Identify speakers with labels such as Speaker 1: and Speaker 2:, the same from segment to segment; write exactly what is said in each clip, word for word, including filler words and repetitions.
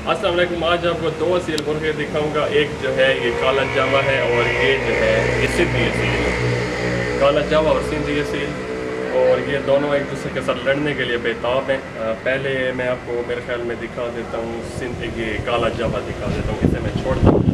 Speaker 1: अस्सलाम वालेकुम। आज आपको दो असील मुर्गे दिखाऊंगा। एक जो है ये काला जावा है और ये जो है ये सिंधी असील। काला जावा और सिंधी असील, और ये दोनों एक दूसरे के साथ लड़ने के लिए बेताब हैं। पहले मैं आपको मेरे ख्याल में दिखा देता हूँ सिंधी, ये काला जावा दिखा देता हूँ। इसे मैं छोड़ता हूँ।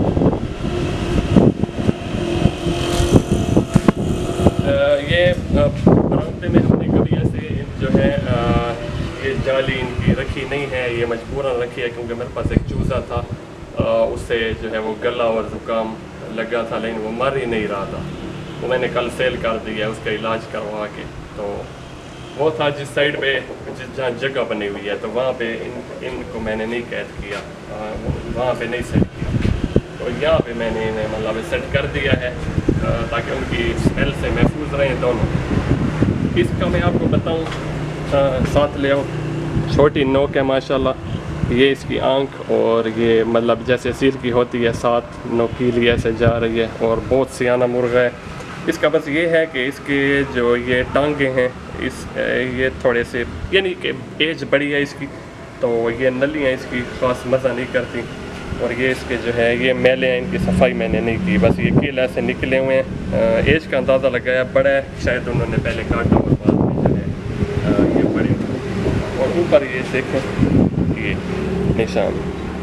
Speaker 1: ये रास्ते में हमने कभी ऐसे जो है आ, ये जाली इनकी रखी नहीं है, ये मजबूरन रखी है क्योंकि मेरे पास एक चूज़ा था, आ, उससे जो है वो गला और ज़ुकाम लगा था, लेकिन वो मर ही नहीं रहा था। वो मैंने कल सेल कर दिया उसका इलाज करवा के। तो वो था जिस साइड पे जिस जहाँ जगह बनी हुई है, तो वहाँ पे इन इनको मैंने नहीं कैद किया, वहाँ पे नहीं सेट किया। तो यहाँ पे मैंने इन्हें मतलब सेट कर दिया है ताकि उनकी स्मेल से महफूज रहें दोनों। इसका मैं आपको बताऊँ, साथ ले आओ, छोटी नोक है माशाल्लाह। ये इसकी आंख, और ये मतलब जैसे सील की होती है साथ नोकीली ऐसे जा रही है, और बहुत सियाना मुर्गा है। इसका बस ये है कि इसके जो ये टांगे हैं इस ये थोड़े से, यानी कि एज बड़ी है इसकी, तो ये नलियाँ इसकी ख़ास मज़ा नहीं करती। और ये इसके जो है ये मैले हैं, इनकी सफाई मैंने नहीं की, बस ये कील ऐसे निकले हुए हैं। एज का अंदाज़ा लगाया बड़ा है, शायद उन्होंने पहले काटा और बाद में जो है ये बड़े। और ऊपर ये देखें ये निशान,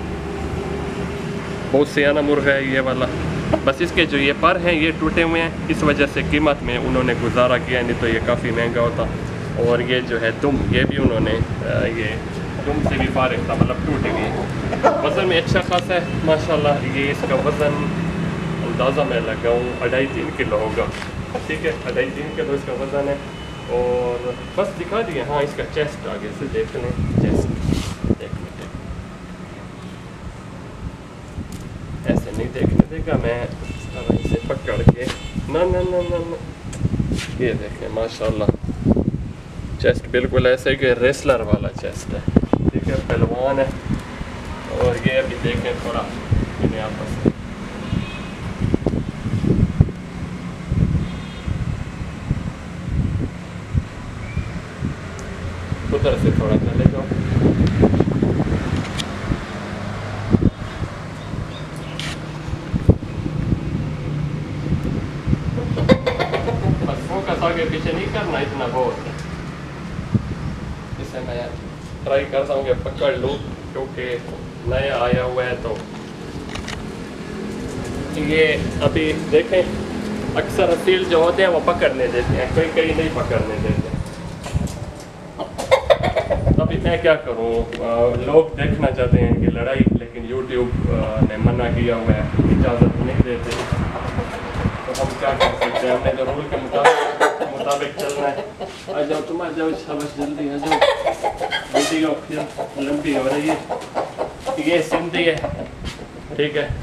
Speaker 1: बहुत सियाना मुर्गा है ये वाला। बस इसके जो ये पर हैं ये टूटे हुए हैं, इस वजह से कीमत में उन्होंने गुजारा किया, नहीं तो ये काफ़ी महंगा होता। और ये जो है दुम, ये भी उन्होंने ये दुम से भी फारिग था, मतलब टूटे हुए। वज़न में अच्छा खासा है माशाल्लाह। ये इसका वज़न अंदाज़ा मैं लगाऊँ अढ़ाई तीन किलो होगा, ठीक है, अढ़ाई तीन किलो इसका वज़न है। और बस दिखा दिए। हाँ, इसका चेस्ट आगे से देख लें, चेस्ट एक मिनट, ऐसे नहीं देखने देगा, मैं इस तरह से पकड़ के ना ना ना ना ना ये देखें माशाल्लाह, चेस्ट बिल्कुल ऐसे कि रेसलर वाला चेस्ट है, ठीक है, पहलवान है। और ये अभी देखें थोड़ा इन्हें आपस में, उधर से थोड़ा चले जाओ। बस फोकस आगे पीछे नहीं करना इतना बहुत। इसे मैं ट्राई करता हूँ कि पकड़ लूँ, क्योंकि नया आया हुआ है। तो ये अभी देखें, अक्सर असील जो होते हैं वो पकड़ने देते हैं, कोई कहीं नहीं पकड़ने देते। अभी मैं क्या करूँ, लोग देखना चाहते हैं कि लड़ाई, लेकिन यूट्यूब ने मना किया हुआ है, इजाज़त नहीं देते। तो हम क्या कर सकते हैं, हमने जो रूल के मुताबिक मुताबिक चलना है। आ जाओ तुम, आ जाओ शाबाश, जल्दी आ जाओ, वीडियो फिर लंबी हो रही है। ये सिंधी है, ठीक है।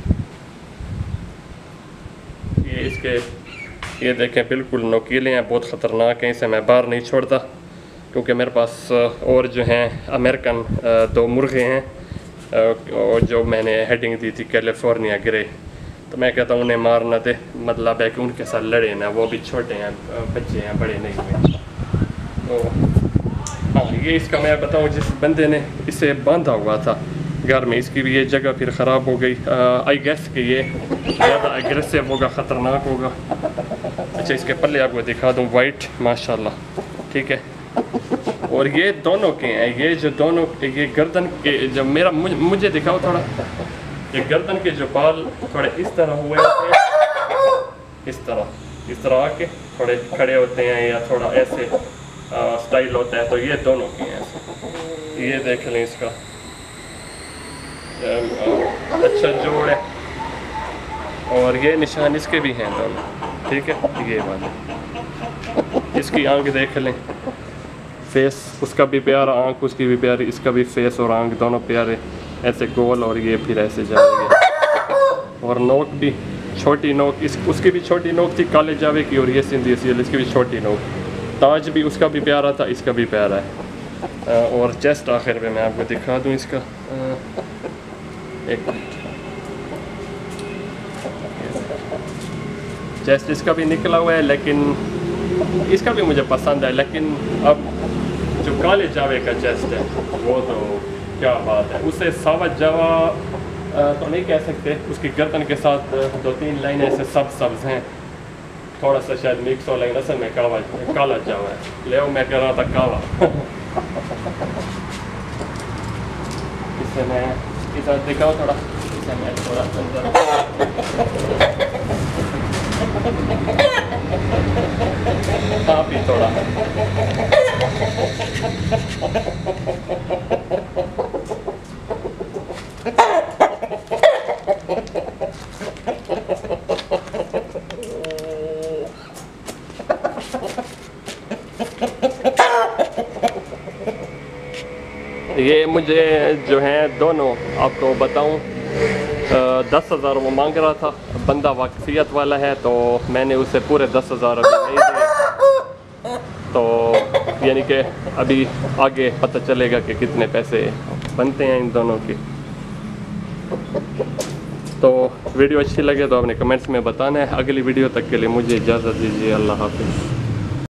Speaker 1: ये इसके ये देखें बिल्कुल नोकीले हैं, बहुत ख़तरनाक हैं। इसे मैं बाहर नहीं छोड़ता क्योंकि मेरे पास और जो हैं अमेरिकन दो मुर्गे हैं, और जो मैंने हेडिंग दी थी कैलिफोर्निया ग्रे, तो मैं कहता हूँ उन्हें मार ना दे, मतलब है कि उनके साथ लड़े ना, वो भी छोटे हैं, बच्चे हैं, बड़े नहीं हुए। तो हाँ, ये इसका मैं बताऊँ, जिस बंदे ने इसे बांधा हुआ था घर में, इसकी भी ये जगह फिर ख़राब हो गई। आई गेस कि ये ज़्यादा एग्रेसिव होगा, ख़तरनाक होगा। अच्छा, इसके पल्ले आपको दिखा दूँ, वाइट माशाल्लाह, ठीक है। और ये दोनों के हैं, ये जो दोनों ये गर्दन के जो मेरा मुझे, मुझे दिखाओ थोड़ा, ये गर्दन के जो बाल थोड़े इस तरह हुए होते हैं, इस तरह इस तरह आके थोड़े खड़े होते हैं, या थोड़ा ऐसे आ, स्टाइल होता है। तो ये दोनों के हैं ऐसे। ये देख लें, इसका अच्छा जोड़ है। और ये निशान इसके भी हैं दोनों, ठीक है। ये वाले, इसकी आंख देख लें, फेस उसका भी प्यारा, आंख उसकी भी प्यारी, इसका भी फेस और आंख दोनों प्यारे, ऐसे गोल, और ये फिर ऐसे जा रही है। और नोक भी छोटी नोक, इस उसकी भी छोटी नोक थी काले जावे की, और ये सिंधी असील, इसकी भी छोटी नोक। ताज भी उसका भी प्यारा था, इसका भी प्यारा है। और चेस्ट आखिर में मैं आपको दिखा दूँ इसका, एक मिनट, चेस्ट इसका भी निकला हुआ है, लेकिन इसका भी मुझे पसंद है। लेकिन अब जो काले जावे का चेस्ट है वो तो क्या बात है। उसे सावा जावा तो नहीं कह सकते, उसकी गर्दन के साथ दो तीन लाइनें ऐसे सब सब्ज हैं, थोड़ा सा शायद मिक्स हो, लेकिन असल में कावा काला जावा है। ले मैं कर रहा था कावा। इसे मैं इधर दिखाऊँ थोड़ा, इसे मैं थोड़ा आप ही थोड़ा ये मुझे जो है दोनों आपको बताऊं, दस हज़ार वो मांग रहा था, बंदा वाकफियत वाला है, तो मैंने उसे पूरे दस हज़ार अभी नहीं दिए। तो यानी कि अभी आगे पता चलेगा कि कितने पैसे बनते हैं इन दोनों की। तो वीडियो अच्छी लगे तो आपने कमेंट्स में बताना है। अगली वीडियो तक के लिए मुझे इजाज़त दीजिए। अल्लाह हाफ़िज़।